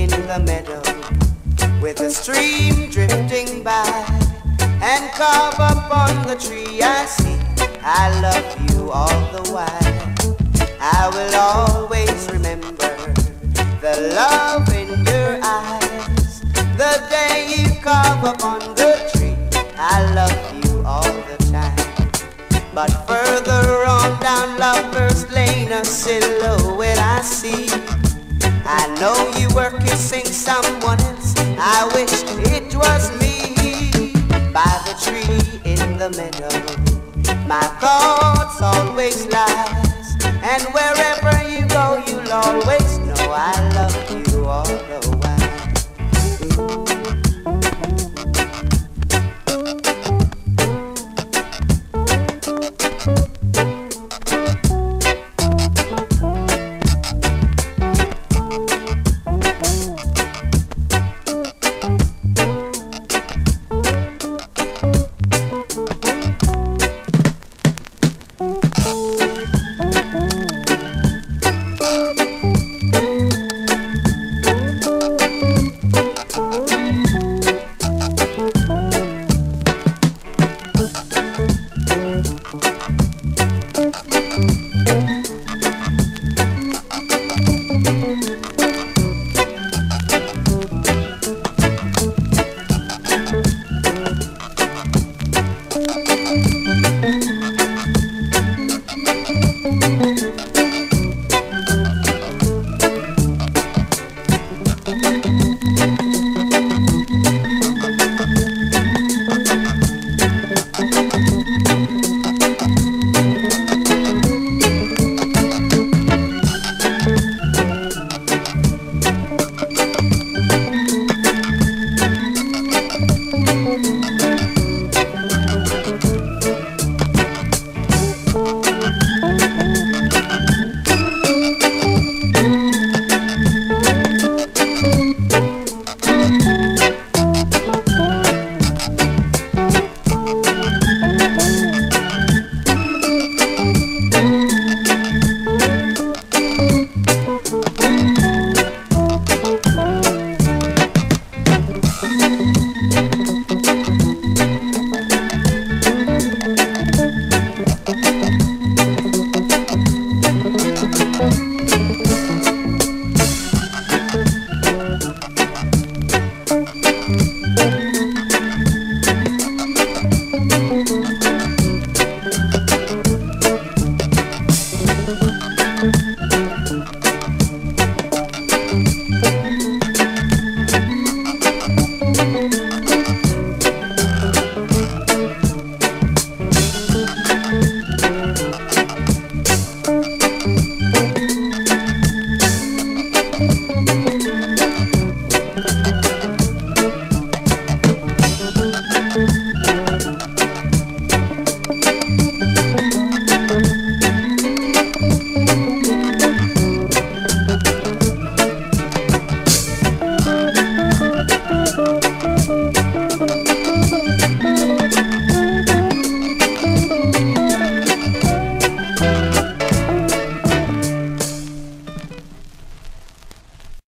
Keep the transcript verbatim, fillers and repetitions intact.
the meadow with the stream drifting by, and carve up on the tree I see I love you all the while. I will always remember the love in your eyes. The day you carve up on the tree, I love you all the time. But further on down Lover's Lane, a silhouette I see. I know you were kissing someone else, I wish it was me. By the tree in the meadow, my thoughts always lies, and wherever you go, you'll always know I love you all the while.